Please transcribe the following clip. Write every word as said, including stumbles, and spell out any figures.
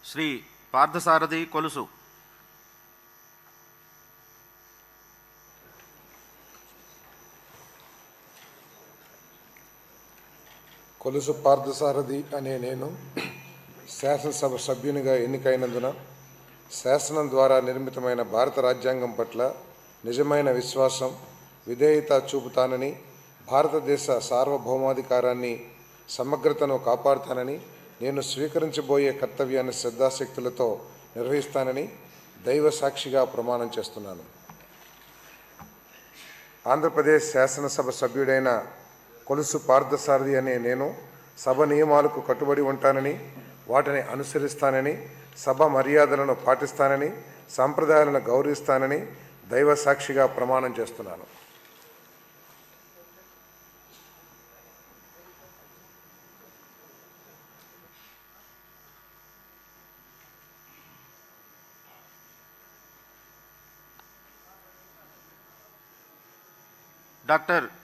శ్రీ పార్థసారథి కొలుసు. కొలుసు పార్థసారథి అనే నేను శాసనసభ సభ్యునిగా ఎన్నికైనందున శాసనం ద్వారా నిర్మితమైన భారత రాజ్యాంగం పట్ల నిజమైన విశ్వాసం, విధేయత చూపుతానని, భారతదేశ సార్వభౌమాధికారాన్ని, సమగ్రతను కాపాడుతానని, నేను స్వీకరించబోయే కర్తవ్యాన్ని శ్రద్ధాశక్తులతో నిర్వహిస్తానని దైవ సాక్షిగా ప్రమాణం చేస్తున్నాను. ఆంధ్రప్రదేశ్ శాసనసభ సభ్యుడైన కొలుసు పార్థసారథి అనే నేను సభ నియమాలకు కట్టుబడి ఉంటానని, వాటిని అనుసరిస్తానని, సభ మర్యాదలను పాటిస్తానని, సాంప్రదాయాలను గౌరవిస్తానని దైవ సాక్షిగా ప్రమాణం చేస్తున్నాను. డాక్టర్